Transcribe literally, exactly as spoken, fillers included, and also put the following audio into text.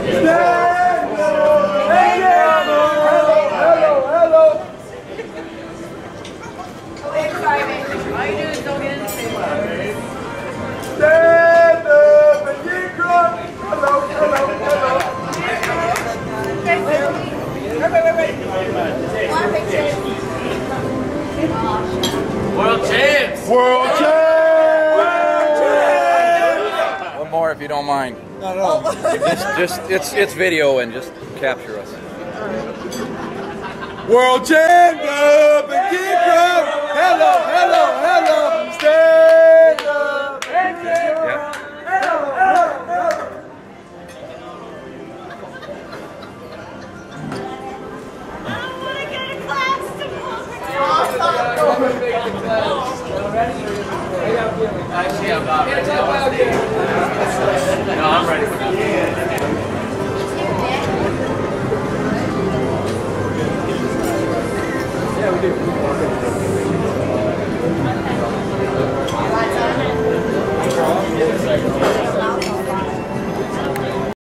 Stand up. Hey, hello, hello, hello. All you do is go get in the same way. Stand up and get drunk. Hello, hello, hello. Wait, wait, wait, wait. One picture. World champs! World champ! One more if you don't mind. No, no. Just, just it's it's video and just capture us. World champ up and get drunk. Hello, hello, hello. Stand up and get drunk. Hello, hello, hello. I want to get a class Actually, I'm not ready. No, I'm ready for that. Yeah, we do.